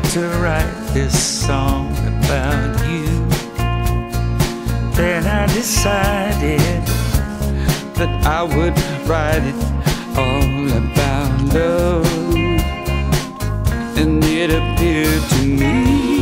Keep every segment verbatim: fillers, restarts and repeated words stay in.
to write this song about you. Then I decided that I would write it all about love. And it appeared to me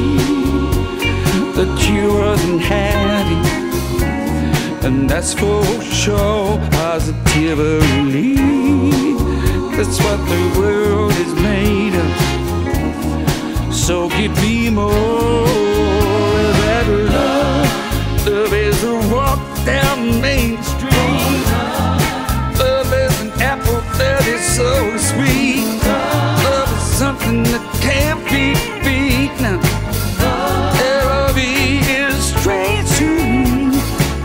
that you wasn't happy, and that's for sure, positively. That's what the world is made of. So give me more of that love. Love is a walk down Main Street. Love is an apple that is so sweet. Love is something that can't be beat. Now, love is strange to me.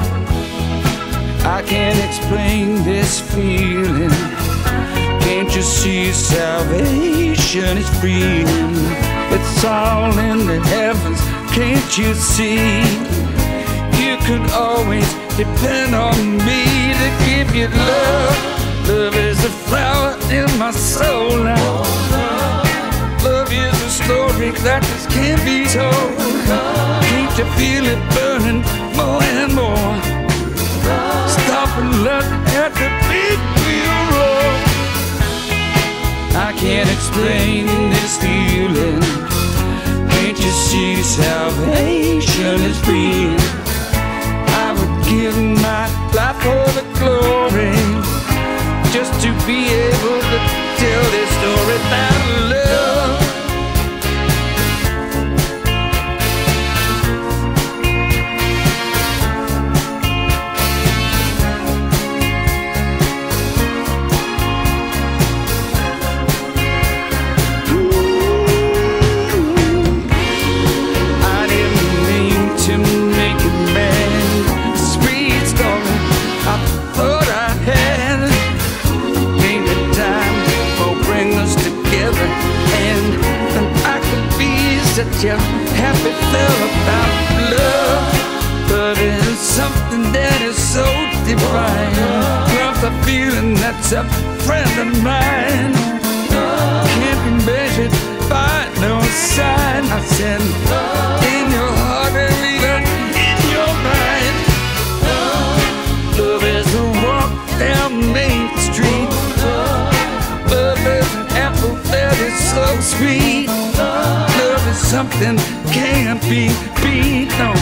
I can't explain this feeling. Can't you see salvation is freedom? It's all in the heavens, can't you see? You could always depend on me to give you love. Love is a flower in my soul now. Love is a story that just can't be told. Can't you feel it burning more and more? Stop and look at the big wheel roll. I can't explain this feeling. Can't you see salvation is free? I would give my life for the glory, just to be able to tell this story about love. Such a happy feel about love. Love is something that is so divine. Love's a feeling that's a friend of mine. Can't be measured by no sign. I said, in your heart and even in your mind. Love is a walk down Main Street. Love is an apple that is so sweet. Something can't be beat, no.